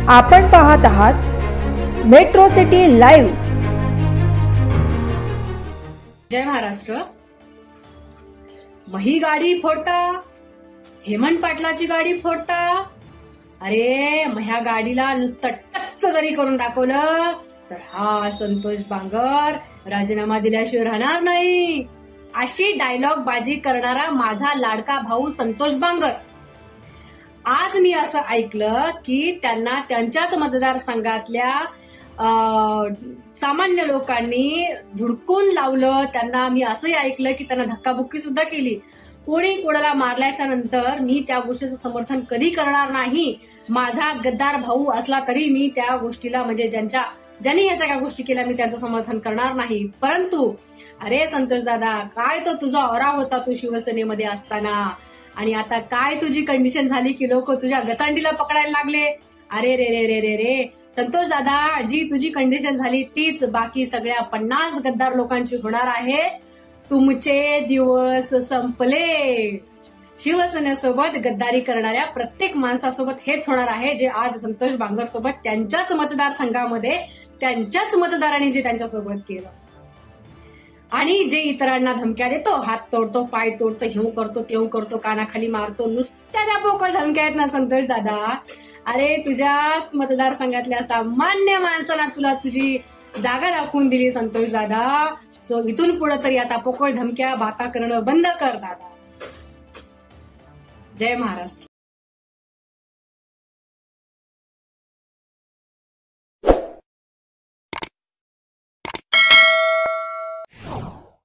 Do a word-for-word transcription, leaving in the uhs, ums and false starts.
आपण पाहत आहात मेट्रो सिटी लाईव्ह। जय महाराष्ट्र। मही गाडी फोडता, हेमंत पाटलाची गाडी फोडता। अरे ह्या गाडीला नुसतं टच्च जरी करून दाखवलं तर हा संतोष बांगर राजीनामा दिल्याशिवाय राहणार नाही, अशी डायलॉग बाजी करणारा माझा लाडका भाऊ संतोष बांगर। आज मी असं ऐकलं की त्यांना त्यांच्याच मतदारसंघातल्या सामान्य लोकांनी धुडकून लावलं। त्यांना मी असंही ऐकलं की त्यांना धक्काबुक्की सुद्धा केली। कोणी कोणाला मारल्याच्या नंतर मी त्या गोष्टीचं समर्थन कधी करणार नाही। माझा गद्दार भाऊ असला तरी मी त्या गोष्टीला म्हणजे ज्यांच्या ज्यांनी ह्या सगळ्या गोष्टी केल्या मी त्यांचं समर्थन करणार नाही। परंतु अरे संतोष दादा, काय तो तुझा ओरा होता तू शिवसेनेमध्ये असताना, आणि आता काय तुझी कंडिशन झाली की लोक तुझ्या गचांडीला पकडायला लागले। अरे रे रे रे रे रे संतोष दादा, जी तुझी कंडिशन झाली तीच बाकी सगळ्या पन्नास गद्दार लोकांची होणार आहे। तुमचे दिवस संपले। शिवसेनेसोबत गद्दारी करणाऱ्या प्रत्येक माणसासोबत हेच होणार आहे, जे आज संतोष बांगर सोबत त्यांच्याच मतदारसंघामध्ये त्यांच्याच मतदारांनी जे त्यांच्यासोबत केलं, आणि जे इतरांना धमक्या देतो, हात तोडतो, पाय तोडतो, हेऊ करतो, तेऊ करतो, कानाखाली मारतो, नुसत्या त्या पोकळ धमक्या आहेत ना संतोष दादा। अरे तुझ्याच मतदारसंघातल्या सामान्य माणसाला तुला तुझी जागा दाखवून दिली संतोष दादा। सो इथून पुढे तरी आता पोकळ धमक्या बाता करणं बंद कर दादा। जय महाराष्ट्र।